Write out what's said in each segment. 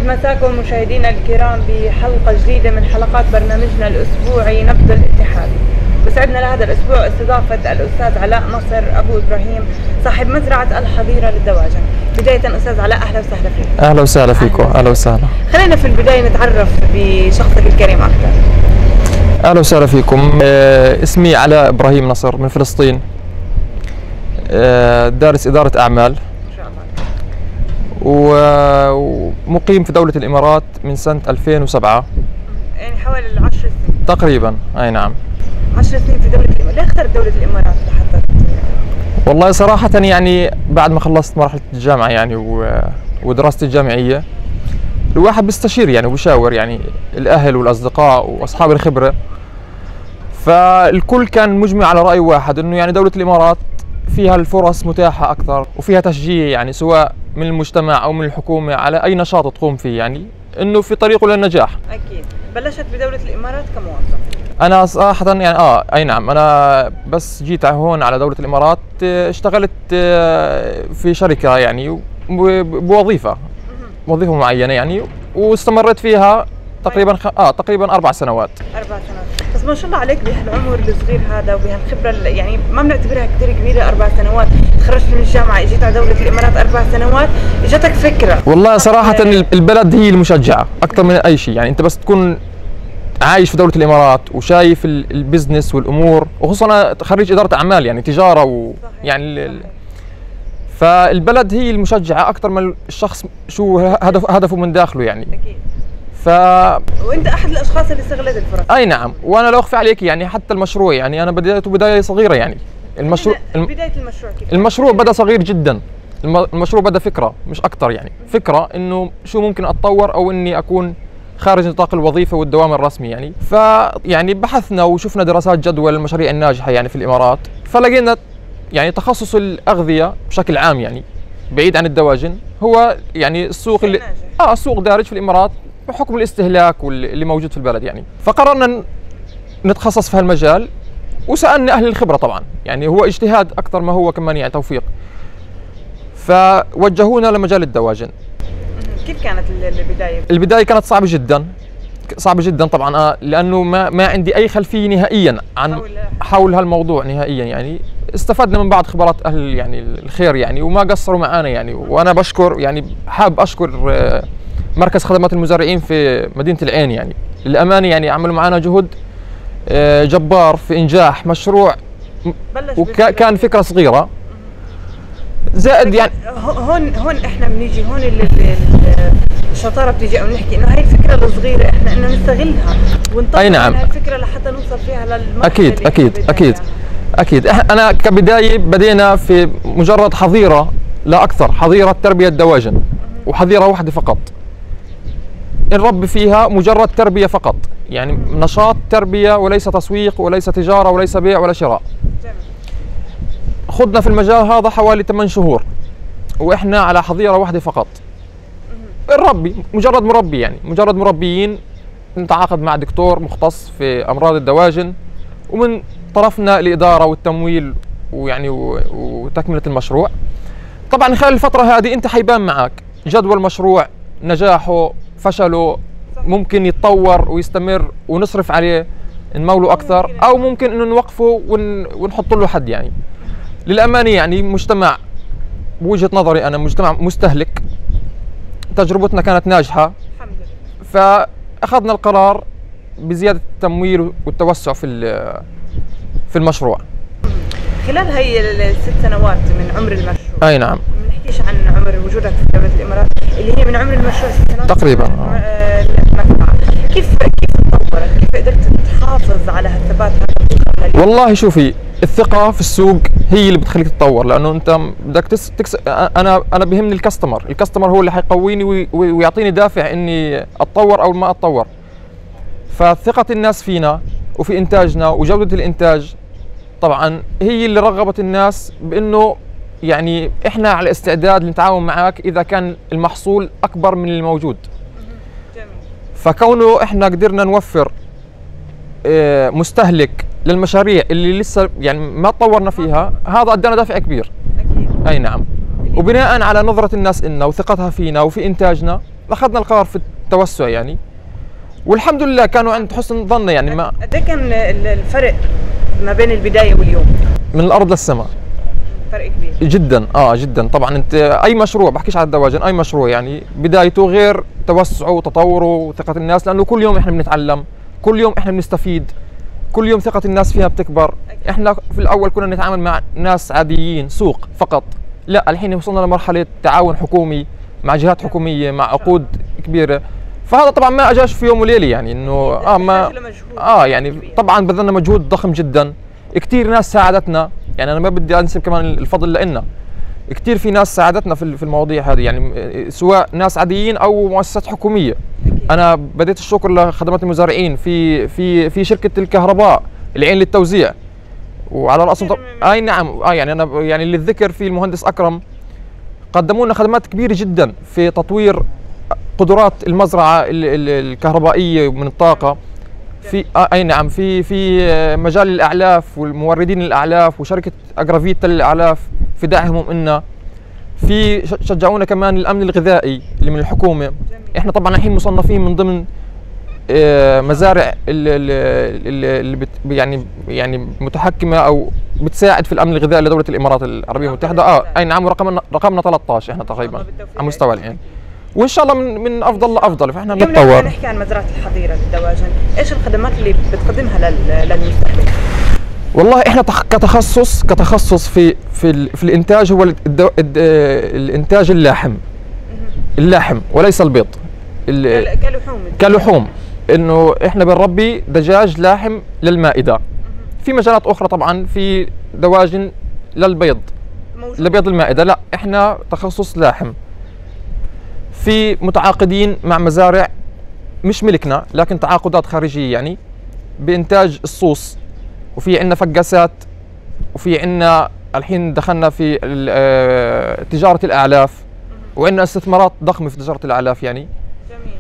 مساكم مشاهدينا الكرام بحلقة جديدة من حلقات برنامجنا الأسبوعي نبض الاتحاد. بسعدنا لهذا الأسبوع استضافة الأستاذ علاء نصر أبو إبراهيم صاحب مزرعة الحظيرة للدواجن. بداية أستاذ علاء أهلا وسهلا فيك. أهلا وسهلا فيكم. أهلا وسهلا. خلينا في البداية نتعرف بشخصك الكريم أكثر. أهلا وسهلا فيكم. اسمي علاء إبراهيم نصر من فلسطين. دارس إدارة أعمال. ومقيم في دولة الإمارات من سنة 2007. يعني حوالي 10 سنين تقريبا. أي نعم. 10 سنين في دولة الإمارات. ليه اخترت دولة الإمارات لحتى؟ والله صراحة يعني بعد ما خلصت مرحلة الجامعة يعني ودراستي الجامعية الواحد بيستشير يعني وبيشاور يعني الأهل والأصدقاء وأصحاب الخبرة، فالكل كان مجمع على رأي واحد إنه يعني دولة الإمارات فيها الفرص متاحة أكثر وفيها تشجيع يعني سواء من المجتمع أو من الحكومة على أي نشاط تقوم فيه، يعني إنه في طريقه للنجاح. أكيد. بلشت بدولة الإمارات كموظف. أنا صراحة يعني أي نعم، أنا بس جيت هون على دولة الإمارات اشتغلت في شركة يعني بوظيفة معينة يعني، واستمريت فيها تقريبا تقريبا 4 سنوات. 4 سنوات، بس ما شاء الله عليك بهالعمر الصغير هذا وبهالخبرة يعني ما بنعتبرها كثير كبيرة. 4 سنوات تخرجت من الجامعة اجيت على دولة الإمارات 4 سنوات، اجتك فكرة. والله صراحة البلد هي المشجعة أكثر من أي شيء، يعني أنت بس تكون عايش في دولة الإمارات وشايف البزنس والأمور، وخصوصا أنا خريج إدارة أعمال يعني تجارة يعني فالبلد هي المشجعة أكثر من الشخص شو هدفه من داخله يعني. أكيد. وانت احد الاشخاص اللي استغلت الفرص. اي نعم، وانا لا اخفي عليك يعني حتى المشروع يعني انا بدايته بدايه صغيره يعني. بدايه المشروع كيف؟ المشروع بدا صغير جدا. المشروع بدا فكره مش اكثر يعني، فكره انه شو ممكن اتطور او اني اكون خارج نطاق الوظيفه والدوام الرسمي يعني. فيعني بحثنا وشفنا دراسات جدوى للمشاريع الناجحه يعني في الامارات، فلقينا يعني تخصص الاغذيه بشكل عام يعني بعيد عن الدواجن هو يعني السوق اللي السوق دارج في الامارات بحكم الاستهلاك واللي موجود في البلد يعني. فقررنا نتخصص في هالمجال وسألنا أهل الخبرة طبعا، يعني هو اجتهاد أكثر ما هو كمان يعني توفيق، فوجهونا لمجال الدواجن. كيف كانت البداية؟ البداية كانت صعبة جدا طبعا، لأنه ما عندي أي خلفية نهائيا عن حول هالموضوع نهائيا يعني. استفدنا من بعض خبرات أهل يعني الخير يعني وما قصروا معانا يعني. وأنا بشكر يعني حاب أشكر مركز خدمات المزارعين في مدينة العين يعني، للأمانة يعني عملوا معنا جهد جبار في إنجاح مشروع وكان فكرة صغيرة زائد يعني. هون احنا بنيجي هون الشطارة بتيجي ونحكي انه هاي الفكرة الصغيرة احنا انه نستغلها ونطور هاي الفكرة لحتى نوصل فيها للمرحلة. أكيد. أنا كبداية بدينا في مجرد حظيرة لا أكثر، حظيرة تربية دواجن وحظيرة واحدة فقط نربي فيها، مجرد تربية فقط يعني نشاط تربية وليس تسويق وليس تجارة وليس بيع ولا شراء. خضنا في المجال هذا حوالي 8 شهور وإحنا على حظيرة واحدة فقط نربي، مجرد مربي يعني مجرد مربيين نتعاقد مع دكتور مختص في أمراض الدواجن، ومن طرفنا الإدارة والتمويل ويعني وتكملة المشروع. طبعا خلال الفترة هذه أنت حيبان معك جدوى المشروع، نجاحه فشله، ممكن يتطور ويستمر ونصرف عليه نموله أكثر، أو ممكن إنه نوقفه ونحط له حد يعني. للأمانة يعني مجتمع بوجهة نظري أنا مجتمع مستهلك، تجربتنا كانت ناجحة الحمد لله، فأخذنا القرار بزيادة التمويل والتوسع في المشروع. خلال هي ال6 سنوات من عمر المشروع. أي نعم. ما نحكيش عن عمر وجودك في دولة الإمارات اللي هي من عمر المشروع 6 سنوات تقريبا. كيف تطورت؟ كيف قدرت تحافظ على هالثبات هذا؟ والله شوفي، الثقة في السوق هي اللي بتخليك تتطور، لأنه أنت بدك أنا بيهمني الكاستمر هو اللي حيقويني ويعطيني دافع إني أتطور أو ما أتطور. فثقة الناس فينا وفي إنتاجنا وجودة الإنتاج طبعا هي اللي رغبت الناس بأنه يعني إحنا على استعداد لنتعاون معك إذا كان المحصول أكبر من الموجود. فكونه إحنا قدرنا نوفر مستهلك للمشاريع اللي لسه يعني ما تطورنا فيها، هذا ادانا دافع كبير. اكيد. اي نعم. وبناء على نظرة الناس إلنا وثقتها فينا وفي إنتاجنا، اخذنا القرار في التوسع يعني، والحمد لله كانوا عند حسن ظن يعني. ما قد ايه كان الفرق ما بين البدايه واليوم؟ من الارض للسماء، فرق كبير جدا. جدا طبعا. انت اي مشروع، بحكيش على الدواجن، اي مشروع يعني بدايته غير توسعه وتطوره وثقه الناس، لانه كل يوم احنا بنتعلم، كل يوم احنا بنستفيد، كل يوم ثقه الناس فيها بتكبر. احنا في الاول كنا نتعامل مع ناس عاديين، سوق فقط، لا الحين وصلنا لمرحله تعاون حكومي مع جهات حكوميه، مع عقود كبيره. فهذا طبعا ما اجاش في يوم وليله يعني، انه ما يعني طبعا بذلنا مجهود ضخم جدا. كثير ناس ساعدتنا يعني، انا ما بدي انسب كمان الفضل لنا، كثير في ناس ساعدتنا في المواضيع هذه يعني، سواء ناس عاديين او مؤسسات حكوميه. انا بديت الشكر لخدمات المزارعين في شركه الكهرباء العين للتوزيع، وعلى راسهم اي نعم يعني انا يعني للذكر في المهندس اكرم، قدموا لنا خدمات كبيره جدا في تطوير قدرات المزرعه الكهربائيه من الطاقه، في اي نعم في مجال الاعلاف والموردين الاعلاف، وشركه اجرافيتا للاعلاف في دعمهم لنا. في شجعونا كمان الامن الغذائي اللي من الحكومه. احنا طبعا الحين مصنفين من ضمن مزارع اللي يعني متحكمه او بتساعد في الامن الغذائي لدوله الامارات العربيه المتحده. اي نعم، رقمنا 13 احنا تقريبا على مستوى العين، وان شاء الله من افضل لافضل. فاحنا بنتطور. نحكي عن مزرعه الحظيره للدواجن، ايش الخدمات اللي بتقدمها للمستهلك؟ والله احنا كتخصص في الانتاج هو الانتاج اللحم وليس البيض. كلحوم، انه احنا بنربي دجاج لاحم للمائده. في مجالات اخرى طبعا، في دواجن للبيض لبيض المائده، لا احنا تخصص لاحم. في متعاقدين مع مزارع مش ملكنا لكن تعاقدات خارجيه يعني بانتاج الصوص، وفي عندنا فقاسات، وفي عندنا الحين دخلنا في تجاره الاعلاف، وعندنا استثمارات ضخمه في تجاره الاعلاف يعني. جميل.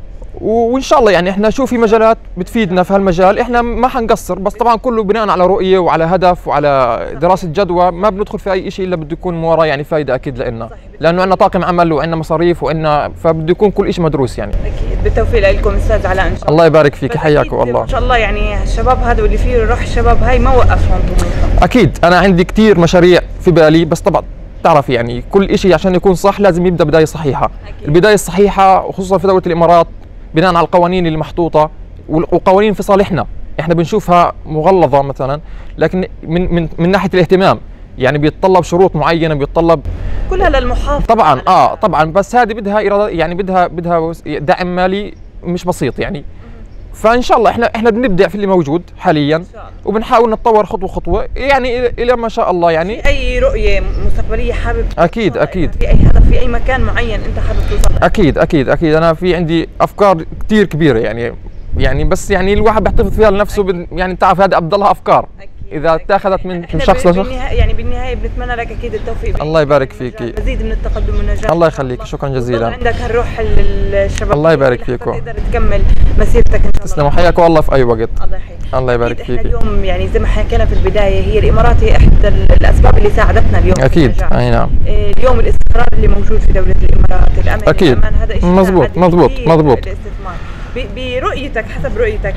وان شاء الله يعني احنا شوف في مجالات بتفيدنا في هالمجال، احنا ما حنقصر، بس طبعا كله بناء على رؤيه وعلى هدف وعلى دراسه جدوى. ما بندخل في اي شيء الا بده يكون من وراه يعني فائده اكيد لنا، لانه عندنا طاقم عمل وعندنا مصاريف وعندنا، فبده يكون كل شيء مدروس يعني. اكيد. بالتوفيق لكم استاذ علاء ان شاء الله. الله يبارك فيك، حياك والله. ان شاء الله يعني الشباب هذا واللي فيه روح الشباب هاي ما وقفهم طموحهم. اكيد انا عندي كثير مشاريع في بالي، بس طبعا تعرف يعني كل شيء عشان يكون صح لازم يبدا بدايه صحيحه. أكيد. البدايه الصحيحه وخصوصا في دوله الامارات بناء على القوانين اللي محطوطه، وقوانين في صالحنا احنا بنشوفها مغلظه مثلا، لكن من ناحيه الاهتمام يعني بيتطلب شروط معينه، بيتطلب كلها للمحافظه طبعا. طبعا، بس هذه بدها يعني بدها دعم مالي مش بسيط يعني. فان شاء الله احنا بنبدع في اللي موجود حاليا، وبنحاول نتطور خطوه خطوه يعني الى ما شاء الله يعني. في اي رؤيه مستقبليه حابب؟ اكيد في اي هدف، في اي مكان معين انت حابب توصل له؟ اكيد انا في عندي افكار كثير كبيره يعني بس يعني الواحد بيحتفظ فيها لنفسه يعني تعرف هذه افضلها افكار اذا اتاخذت من شخص لشخص. يعني بالنهايه بنتمنى لك اكيد التوفيق. الله يبارك فيك، مزيد من التقدم والنجاح. الله يخليك، شكرا جزيلا. عندك هالروح الشباب. الله يبارك فيكم، تقدر تكمل مسيرتك ان شاء الله. تسلموا، حياك والله في اي وقت. الله يحييك. الله يبارك فيك. اليوم يعني زي ما حكينا في البدايه، هي الامارات هي احدى الاسباب اللي ساعدتنا اليوم. اكيد اي نعم. اليوم الاستقرار اللي موجود في دوله الامارات، الامن اكيد الأمان، هذا شيء مضبوط. الاستثمار برؤيتك، حسب رؤيتك،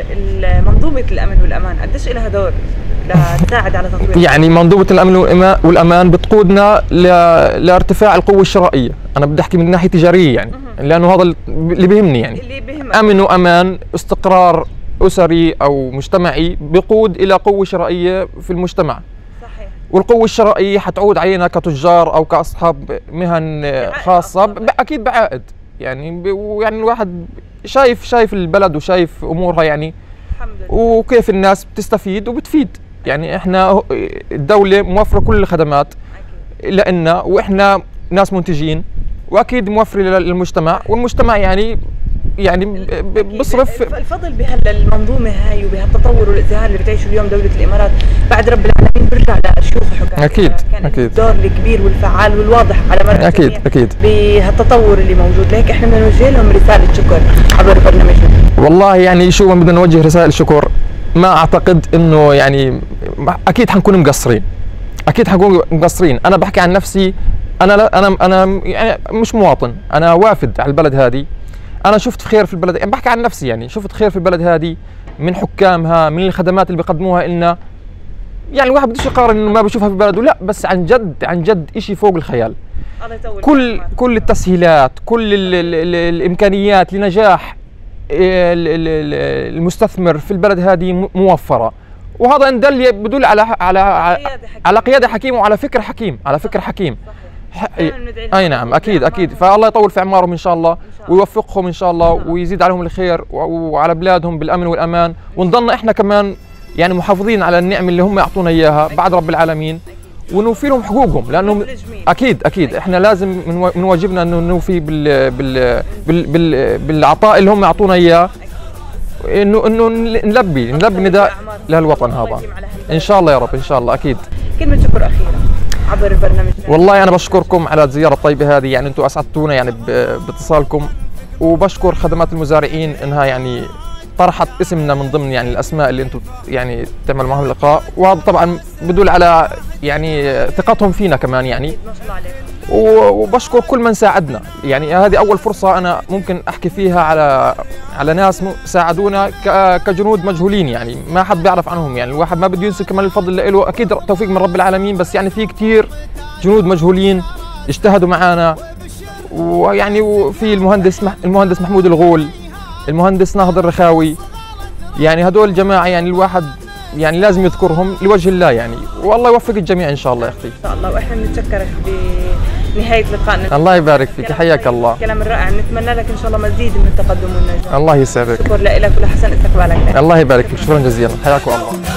منظومه الامن والامان قديش لها دور لتساعد على تطوير؟ يعني منظومه الامن والامان بتقودنا لارتفاع القوه الشرائيه. انا بدي احكي من ناحيه تجاريه يعني، لانه هذا اللي بيهمني يعني. اللي بيهمك امن وامان، استقرار اسري او مجتمعي بيقود الى قوه شرائيه في المجتمع. صحيح. والقوه الشرائيه حتعود علينا كتجار او كاصحاب مهن خاصه اكيد بعائد يعني. يعني الواحد شايف البلد وشايف امورها يعني، الحمد لله، وكيف الناس بتستفيد وبتفيد يعني. احنا الدوله موفره كل الخدمات لنا، واحنا ناس منتجين، واكيد موفره للمجتمع، والمجتمع يعني بصرف. الفضل بهالمنظومه هاي وبهالتطور والازدهار اللي بتعيشه اليوم دوله الامارات بعد رب العالمين بيرجع لشيوخها. اكيد كان الدور الكبير والفعال والواضح على مر اكيد بهالتطور اللي موجود. لهيك احنا بدنا نوجه لهم رساله شكر عبر برنامجنا. والله يعني شو بدنا نوجه رسائل شكر، ما اعتقد انه يعني اكيد حنكون مقصرين، انا بحكي عن نفسي انا لا انا يعني مش مواطن، انا وافد على البلد هذه. انا شفت خير في البلد، يعني بحكي عن نفسي، يعني شفت خير في البلد هذه من حكامها، من الخدمات اللي بيقدموها لنا. يعني الواحد بدوش يقارن انه ما بشوفها في بلده، لا، بس عن جد عن جد شيء فوق الخيال. كل التسهيلات، كل الامكانيات لنجاح المستثمر في البلد هذه موفره، وهذا ان دل بدل على قياده حكيمه وعلى فكر حكيم، على فكر حكيم. اي نعم، اكيد. فالله يطول في اعمارهم ان شاء الله، ويوفقهم ان شاء الله، ويزيد عليهم الخير وعلى بلادهم بالامن والامان، ونضلنا احنا كمان يعني محافظين على النعم اللي هم يعطونا اياها بعد رب العالمين، ونوفي لهم حقوقهم، لانهم اكيد احنا لازم من واجبنا انه نوفي بالعطاء اللي هم يعطونا اياه، انه نلبي نداء لهالوطن هذا ان شاء الله يا رب، ان شاء الله. اكيد. كلمه شكر اخيره عبر البرنامج. والله انا بشكركم على الزياره الطيبه هذه، يعني انتم اسعدتونا يعني باتصالكم، وبشكر خدمات المزارعين انها يعني طرحت اسمنا من ضمن يعني الاسماء اللي انتم يعني تعملوا معهم لقاء، وهذا طبعا بدل على يعني ثقتهم فينا كمان يعني. ما شاء الله عليكم. وبشكر كل من ساعدنا، يعني هذه اول فرصه انا ممكن احكي فيها على ناس ساعدونا كجنود مجهولين، يعني ما حد بيعرف عنهم، يعني الواحد ما بده ينسى كمان الفضل له، اكيد توفيق من رب العالمين، بس يعني في كثير جنود مجهولين اجتهدوا معنا، ويعني وفي المهندس محمود الغول، المهندس ناهض الرخاوي، يعني هدول الجماعه يعني الواحد يعني لازم يذكرهم لوجه الله يعني، والله يوفق الجميع ان شاء الله يا اختي. ان شاء الله، واحنا بنتشكرك بنهايه لقائنا. الله يبارك فيك، حياك الله. الكلام الرائع، نتمنى لك ان شاء الله مزيد من التقدم والنجاح. الله يسعدك. شكرا لك ولحسن استقبالك. الله يبارك فيك، شكرا جزيلا، حياكم الله.